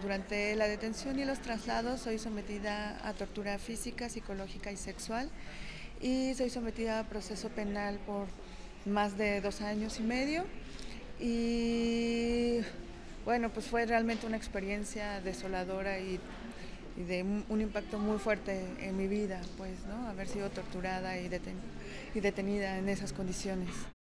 Durante la detención y los traslados soy sometida a tortura física, psicológica y sexual, y soy sometida a proceso penal por más de 2 años y medio. Y bueno, pues fue realmente una experiencia desoladora y de un impacto muy fuerte en mi vida, pues, ¿no? Haber sido torturada y detenida en esas condiciones.